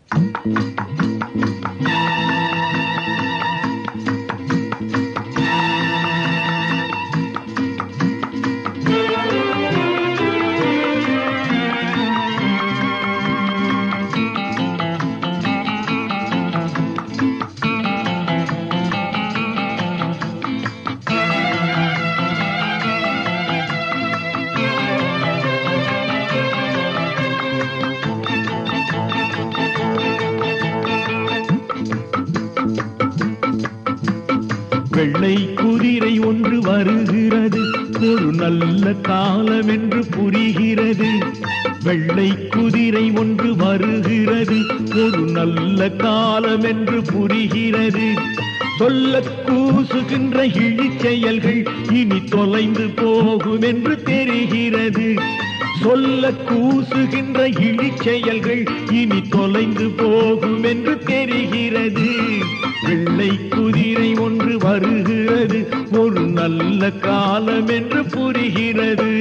வெள்ளை குதிரை ஒன்று வருகிறது, ஒரு நல்ல காலம் என்று புரிகிறது. வெள்ளை குதிரை ஒன்று வருகிறது, ஒரு நல்ல காலம் என்று புரிகிறது. சொல்ல கூசுகின்ற இழிச்செயல்கள் இனி தொலைந்து போகும் என்று தெரிகிறது. சொல்ல கூசுகின்ற இழிச்செயல்கள் இனி தொலைந்து போகும் என்று தெரிகிறது. வெள்ளை குதிரை ஒன்று வருகிறது, ஒரு நல்ல காலம் என்று புரிகிறது.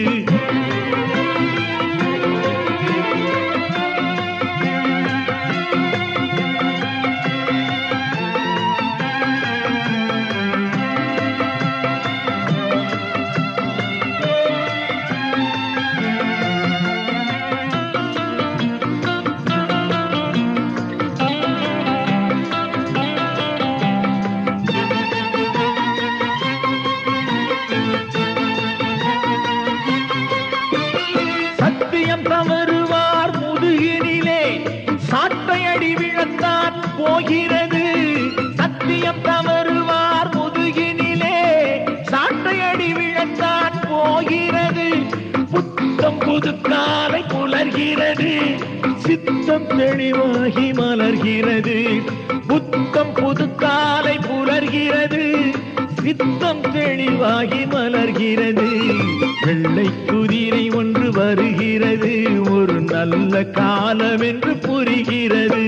சத்தியம் தவறுவார் முதுகினிலே சாட்டையடி விழத்தான் போகிறது. சத்தியம் தவறுவார் முதுகினிலே சாட்டையடி விழத்தான் போகிறது. புத்தம் புது காலை புலர்கிறது, சித்தம் தெளிவாகி மலர்கிறது. புத்தம் புது காலை புலர்கிறது, சித்தம் தெளிவாகி மலர்கிறது. வெள்ளை குதிரை ஒன்று வருகிறது, ஒரு நல்ல காலம் என்று புரிகிறது.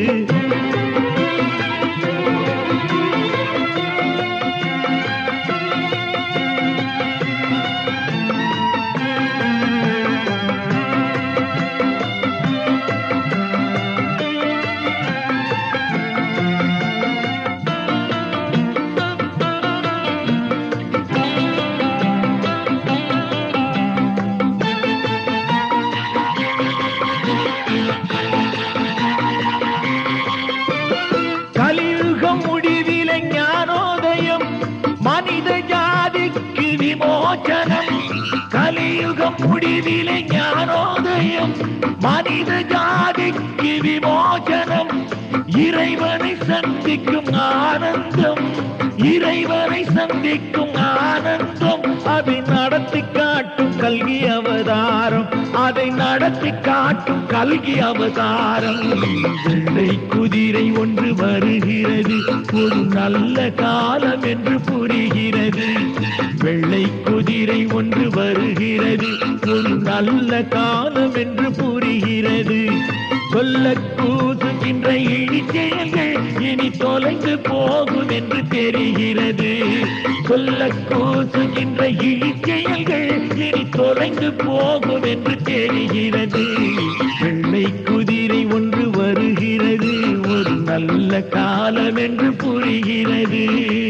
கலியுகம் முடிவிலே ஞானோதயம், மனித ஜாதிக்கு விமோசனம். கலியுகம் முடிவிலே ஞானோதயம், மனித ஜாதிக்கு விமோசனம். இறைவனை சந்திக்கும் ஆனந்தம், இறைவனை சந்திக்கும் ஆனந்தம். அதை நடத்தி காட்டும் கல்கி அவதாரம், அதை நடத்தி காட்டும் கல்கி அவதாரம். வெள்ளை குதிரை ஒன்று வருகிறது, ஒரு நல்ல காலம் என்று புரிகிறது. வெள்ளை குதிரை ஒன்று வருகிறது, ஒரு நல்ல காலம் என்று புரிகிறது. சொல்ல கூசுகின்ற இழிச்செயல்கள் இனி தொலைந்து போகும் என்று தெரிகிறது. சொல்ல கூசுகின்ற இழிச்செயல்கள் இனி தொலைந்து போகும் என்று தெரிகிறது. வெள்ளை குதிரை ஒன்று வருகிறது, ஒரு நல்ல காலம் என்று புரிகிறது.